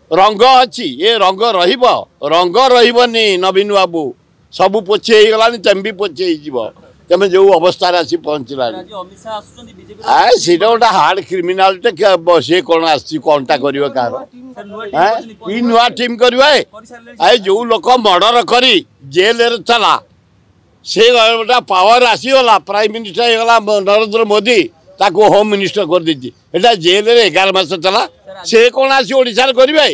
रंग अच्छी ये रंग रंग रही नवीन बाबू सबू पोछे गला तेम भी पोछे तुम जो अवस्था आसी पहुँचला सी गोटे हार्ड क्रिमिनाल सी कौन आसटा कर नुआ टीम कर जो लोक मर्डर कर जेल चला से गोटे पावर आसीगला प्राइम मिनिस्टर होगा नरेंद्र मोदी ताको होम मिनिस्टर कर देती एटा जेल रे 11 मास चला से कौन आसी ओडिसा रे करिवे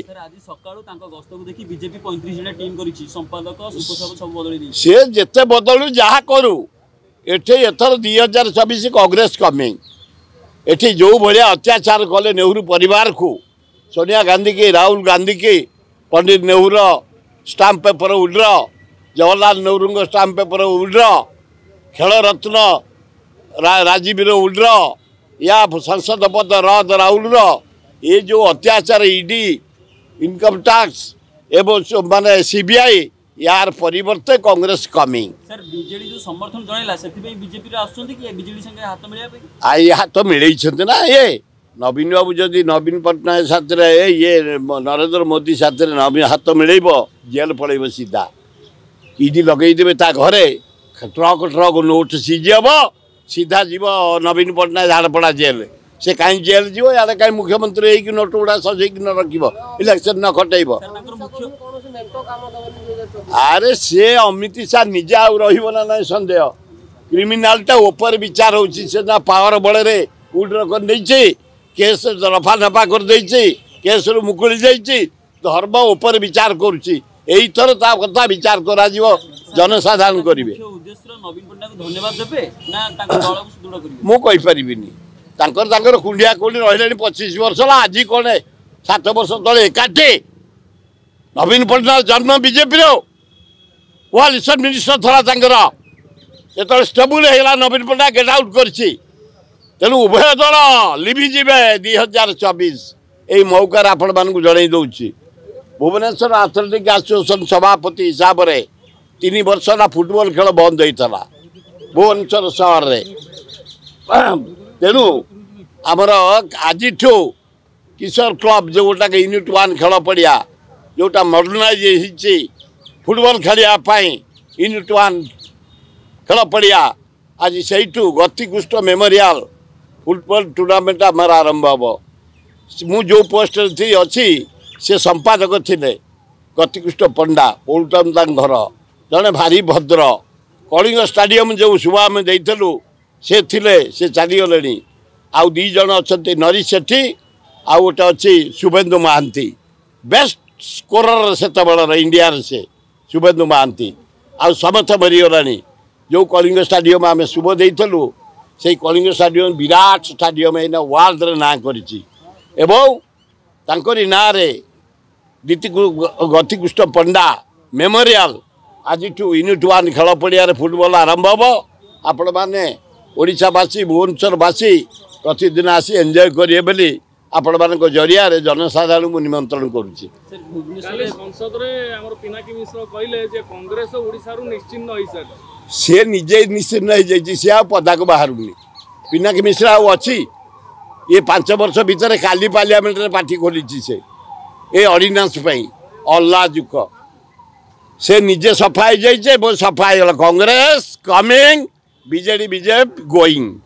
से जेते बदलू जहा करू एठे एथर 2024 कांग्रेस कमिंग एठी जो भलिया अत्याचार कले नेहरू परिवार को सोनिया गांधी की राहुल गांधी की पंडित नेहरू स्टाम्प पेपर उड्र जवाहरलाल नेहरू स्टाम्प पेपर उड्र खेल रत्न राजीव उड्र या संसद पद रद राहुल ये जो अत्याचार ईडी इनकम टैक्स एवं माने सीबीआई यार परिवर्ते कांग्रेस कमिंग सर बीजेडी जो समर्थन जणैला सेति पे बीजेपी रे आछथि कि बीजेडी संगे हाथ मिलिया पे आई हाथ मिलई छथि ना ये नवीन बाबू जदि नवीन पटनायक साथ रे ये नरेंद्र मोदी साथ रे नवीन हाथ मिलैबो जेल पळैबो सीधा ईडी लगै देबे ता घरे ट्रक ट्रक नोट सीजी हबो सीधा जीव नवीन पटनायक झाड़पड़ा जेल से कहीं जेल जीव या कहीं मुख्यमंत्री हो नोट गुड़ा सजेक न रखिब इलेक्शन न खटेब अरे से अमित शाह निजे आ रहा ना सन्देह क्रिमिनालटा ऊपर विचार हो पावर बड़े रे उड्र कर केस रफा नफा कर केस रु मुकुली जाइए धर्म ऊपर विचार करुच्ची थर ता कथा विचार करा जनसाधारण करेंगे मुझे कुंडिया कौड़ी रही 25 वर्ष आज कौन 7 वर्ष तले एकाठी नवीन पटनायक जन्म बीजेपी वो लिसन मिनिस्टर था जो स्टेबुल होगा नवीन पटनायक गेट आउट कर तेणु उभय दल लिभिजे 2024 यही मौकार आपण मानक जन दूसरी भुवनेश्वर एथलेटिक एसोसिएशन सभापति हिसाब से 3 वर्ष ना फुटबॉल खेल बंद होता भुवनेश्वर सहर में तेणु आमर आज किशोर क्लब जोटा यूनिट 1 खेल पड़िया जोटा मॉडर्नाइज फुटबॉल खेलने यूनिट 1 खेल पड़िया आज से गतिकुष्ठ मेमोरियल फुटबॉल टूर्नामेंट आमर आरंभ हम मु जो पोस्ट थी अच्छी से संपादक थे गतिकुष्ठ पंडा ओल्टन घर जड़े भारी भद्र कलिंग स्टाडियम जो शुभा आम देलु से थिले से चलीगले आउ 2 जन अच्छा नरी सेठी आ गोटे अच्छी शुभेन्दु महांती बेस्ट स्कोरर से इंडिया से शुभेन्दु महांती आउ समर्थ मरीगला जो कलिंग स्टाडियम आम शुभ देलु से कलिंग स्टाडियम विराट स्टाडियम एना वर्ल्ड रे ना करिछि एवं तांकरी ना रे गतिकुष्ठ पंडा मेमोरियल आज यूनिट 1 खेल पड़िया फुटबॉल आरंभ हम आपण मैंने ओडिशावासी भुवनेश्वरवासी प्रतिदिन आसी एंजॉय करिए बोली आपण मान जरिया जनसाधारण को निमंत्रण करुच्ची सी निजे निश्चिन्न हो जाए सी आ पदा को बाहर पिनाकी मिश्रा अच्छी ये 5 वर्ष भितर काली पार्लियामेंट रे पार्टी खोली से ये ऑर्डिनेंस अल्लाह जुक से निजे सफा हो जाए सफा Congress coming BJD BJP going.